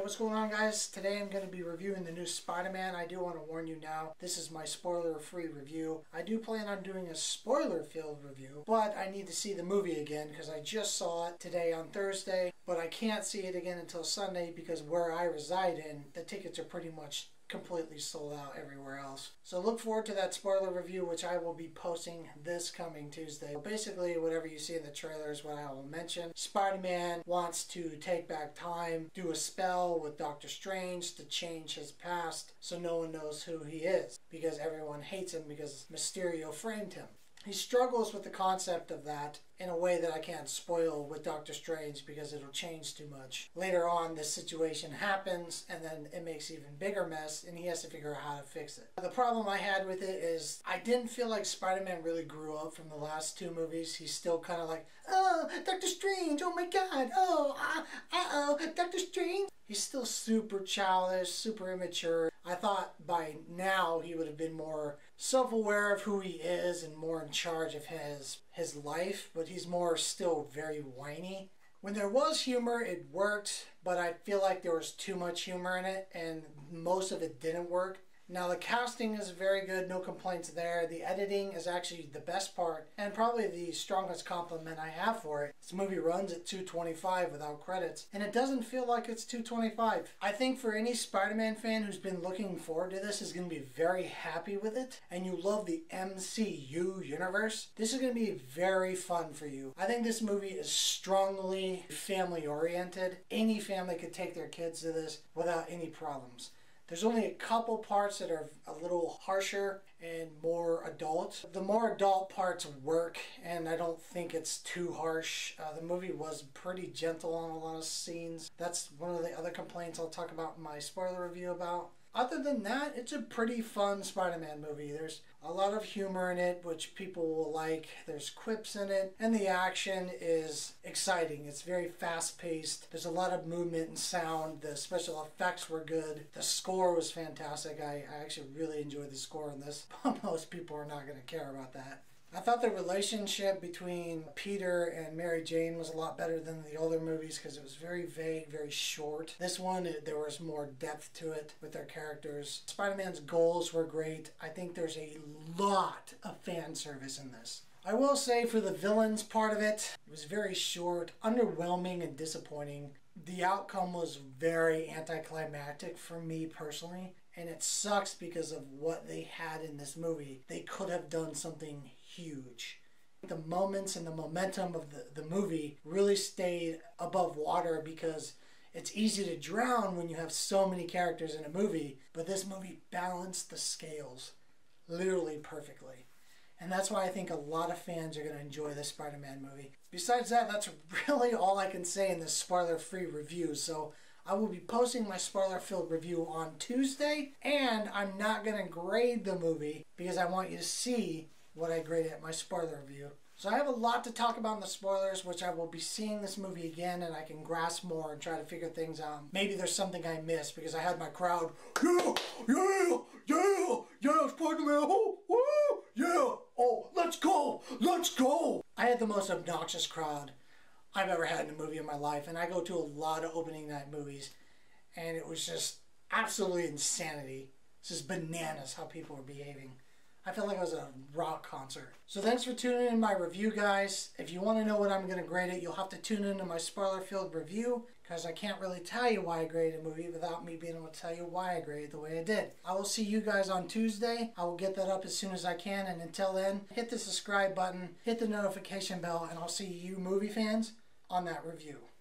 What's going on, guys? Today I'm going to be reviewing the new Spider-Man. I do want to warn you now, this is my spoiler-free review. I do plan on doing a spoiler-filled review, but I need to see the movie again because I just saw it today on Thursday, but I can't see it again until Sunday because where I reside in, the tickets are pretty much completely sold out everywhere else. So look forward to that spoiler review, which I will be posting this coming Tuesday. Basically, whatever you see in the trailer is what I will mention. Spider-Man wants to take back time, do a spell with Doctor Strange to change his past so no one knows who he is because everyone hates him because Mysterio framed him. He struggles with the concept of that in a way that I can't spoil with Doctor Strange because it'll change too much. Later on, this situation happens and then it makes an even bigger mess and he has to figure out how to fix it. The problem I had with it is I didn't feel like Spider-Man really grew up from the last two movies. He's still kind of like, oh, Doctor Strange, oh my god, oh, uh-oh, Doctor Strange. He's still super childish, super immature. I thought by now he would have been more self-aware of who he is and more in charge of his life, but he's more still very whiny. When there was humor, it worked, but I feel like there was too much humor in it and most of it didn't work. Now the casting is very good, no complaints there. The editing is actually the best part and probably the strongest compliment I have for it. This movie runs at 225 without credits and it doesn't feel like it's 225. I think for any Spider-Man fan who's been looking forward to this is going to be very happy with it and you love the MCU universe, this is going to be very fun for you. I think this movie is strongly family oriented. Any family could take their kids to this without any problems. There's only a couple parts that are a little harsher and more adult. The more adult parts work and I don't think it's too harsh. The movie was pretty gentle on a lot of scenes. That's one of the other complaints I'll talk about in my spoiler review about. Other than that, it's a pretty fun Spider-Man movie. There's a lot of humor in it, which people will like. There's quips in it, and the action is exciting. It's very fast-paced. There's a lot of movement and sound. The special effects were good. The score was fantastic. I actually really enjoyed the score in this. Most people are not going to care about that. I thought the relationship between Peter and Mary Jane was a lot better than the older movies because it was very vague, very short. This one, there was more depth to it with their characters. Spider-Man's goals were great. I think there's a lot of fan service in this. I will say for the villains part of it, it was very short, underwhelming, and disappointing. The outcome was very anticlimactic for me personally, and it sucks because of what they had in this movie. They could have done something huge. The moments and the momentum of the movie really stayed above water because it's easy to drown when you have so many characters in a movie, but this movie balanced the scales literally perfectly. And that's why I think a lot of fans are going to enjoy this Spider-Man movie. Besides that, that's really all I can say in this spoiler-free review. So I will be posting my spoiler-filled review on Tuesday. And I'm not going to grade the movie because I want you to see what I grade at my spoiler review. So I have a lot to talk about in the spoilers, which I will be seeing this movie again and I can grasp more and try to figure things out. Maybe there's something I missed because I had my crowd, yeah, yeah, yeah, yeah, Spider-Man, oh, oh, yeah, oh, let's go, let's go. I had the most obnoxious crowd I've ever had in a movie in my life, and I go to a lot of opening night movies, and it was just absolutely insanity. It's just bananas how people were behaving. I felt like I was at a rock concert. So thanks for tuning in my review, guys. If you want to know what I'm going to grade it, you'll have to tune into my spoiler-filled review because I can't really tell you why I graded a movie without me being able to tell you why I graded the way I did. I will see you guys on Tuesday. I will get that up as soon as I can, and until then, hit the subscribe button, hit the notification bell, and I'll see you movie fans on that review.